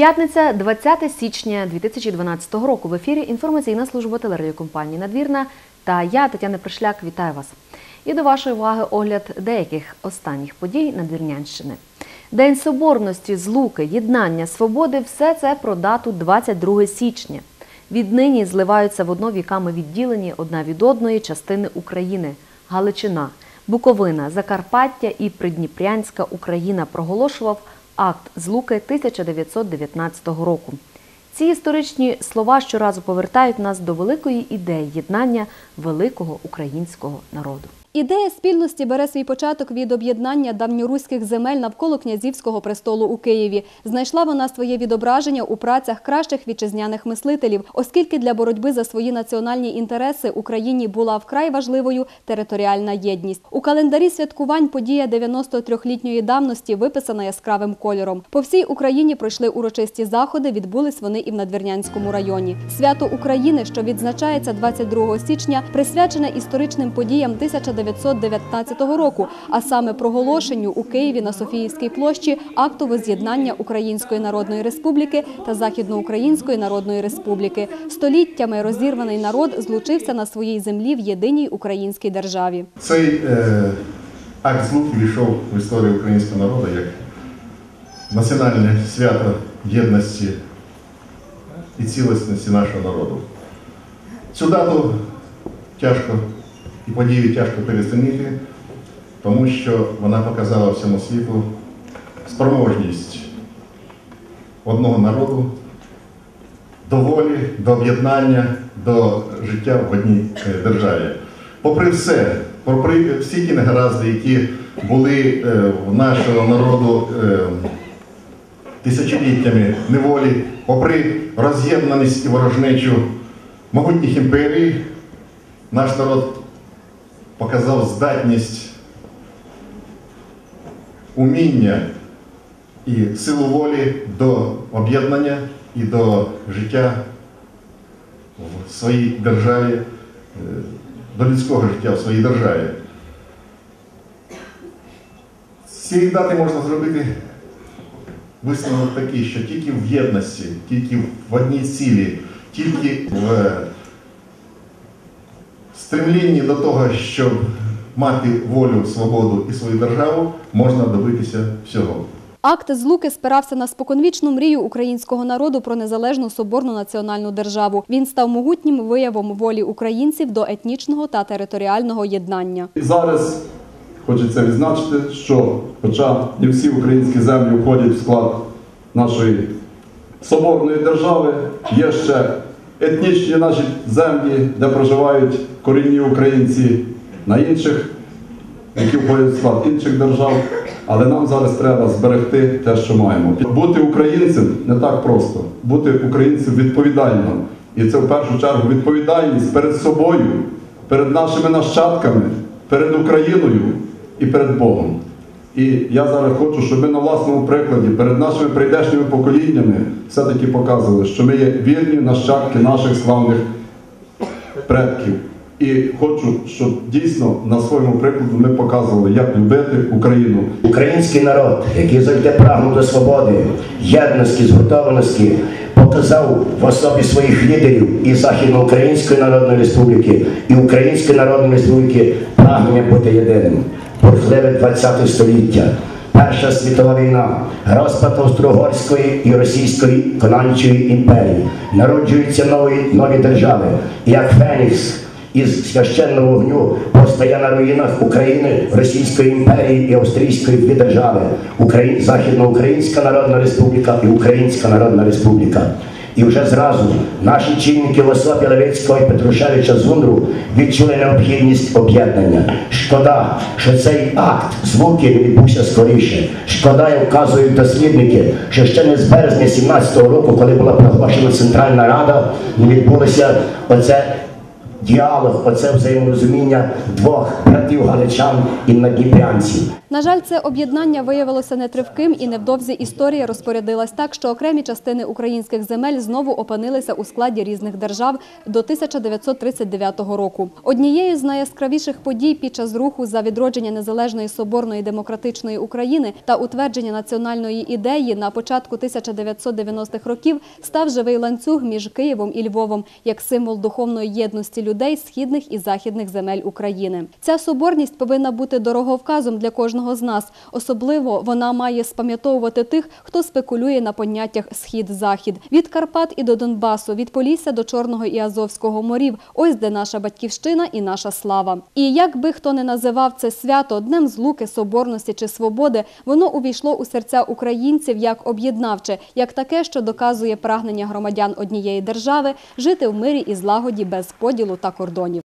П'ятниця, 20 січня 2012 року. В ефірі інформаційна служба телерадіокомпанії «Надвірна» та я, Тетяна Пришляк, вітаю вас. І до вашої уваги огляд деяких останніх подій Надвірнянщини. День Соборності, Злуки, Єднання, Свободи – все це про дату 22 січня. Віднині зливаються в одно віками відділені одна від одної частини України – Галичина, Буковина, Закарпаття і Придніпрянська Україна, проголошував акт Злуки 1919 року. Ці історичні слова щоразу повертають нас до великої ідеї єднання великого українського народу. Ідея спільності бере свій початок від об'єднання давньоруських земель навколо князівського престолу у Києві. Знайшла вона своє відображення у працях кращих вітчизняних мислителів, оскільки для боротьби за свої національні інтереси Україні була вкрай важливою територіальна єдність. У календарі святкувань подія 93-літньої давності виписана яскравим кольором. По всій Україні пройшли урочисті заходи, відбулись вони і в Надвірнянському районі. Свято України, що відзначається 22 січня, присвячене історичним подіям 1919 року, а саме проголошенню у Києві на Софіївській площі акту возз'єднання Української Народної Республіки та Західноукраїнської Народної Республіки. Століттями розірваний народ злучився на своїй землі в єдиній українській державі. Цей акт Злуки війшов в історію українського народу як національне свято єдності і цілісності нашого народу. Цю дату тяжко і подію тяжко переоцінити, тому що вона показала всьому світу спроможність одного народу до волі, до об'єднання, до життя в одній державі. Попри все, попри всі ті негаразди, які були в нашого народу тисячоліттями неволі, попри роз'єднаність і ворожнечу могутніх імперій, наш народ показав здатність, уміння і силу волі до об'єднання і до життя в своїй державі, до людського життя в своїй державі. З цієї дати можна зробити висновок такий, що тільки в єдності, тільки в одній цілі, тільки в стремлінні до того, щоб мати волю, свободу і свою державу, можна добитися всього. Акт Злуки спирався на споконвічну мрію українського народу про незалежну соборну національну державу. Він став могутнім виявом волі українців до етнічного та територіального єднання. Зараз хочеться відзначити, що хоча не всі українські землі входять в склад нашої соборної держави, є ще етнічні наші землі, де проживають корінні українці на інших, які входять в склад інших держав. Але нам зараз треба зберегти те, що маємо. Бути українцем не так просто. Бути українцем відповідально. І це в першу чергу відповідальність перед собою, перед нашими нащадками, перед Україною і перед Богом. І я зараз хочу, щоб ми на власному прикладі перед нашими прийдешніми поколіннями все-таки показували, що ми є вірні нащадки наших славних предків. І хочу, щоб дійсно на своєму прикладі ми показували, як любити Україну. Український народ, який завжди прагнув до свободи, єдності, згуртованості, показав в особі своїх лідерів і Західноукраїнської Народної Республіки, і Української Народної Республіки прагнення бути єдиним. Бурхливе 20 століття, Перша світова війна, розпад Австро-Угорської і Російської Конанчої імперії, народжуються нові держави, і як Фенікс із священного вогню постає на руїнах України, Російської імперії і Австрійської дві держави – Західноукраїнська Народна Республіка і Українська Народна Республіка. І вже зразу наші чинники в особі Левицького і Петрушевича Зундру відчули необхідність об'єднання. Шкода, що цей акт Злуки не відбувся скоріше. Шкода, як вказують дослідники, що ще не з березня 17-го року, коли була проголошена Центральна Рада, не відбулося оце діалог, оце взаєморозуміння двох братів галичан і надніпрянців. На жаль, це об'єднання виявилося нетривким і невдовзі історія розпорядилась так, що окремі частини українських земель знову опинилися у складі різних держав до 1939 року. Однією з найяскравіших подій під час руху за відродження незалежної соборної демократичної України та утвердження національної ідеї на початку 1990-х років став живий ланцюг між Києвом і Львовом як символ духовної єдності людей східних і західних земель України. Ця соборність повинна бути дороговказом для кожного з нас. Особливо вона має спам'ятовувати тих, хто спекулює на поняттях «схід-захід». Від Карпат і до Донбасу, від Полісся до Чорного і Азовського морів. Ось де наша батьківщина і наша слава. І як би хто не називав це свято Днем Злуки, Соборності чи Свободи, воно увійшло у серця українців як об'єднавче, як таке, що доказує прагнення громадян однієї держави жити в мирі і злагоді без поділу та кордонів.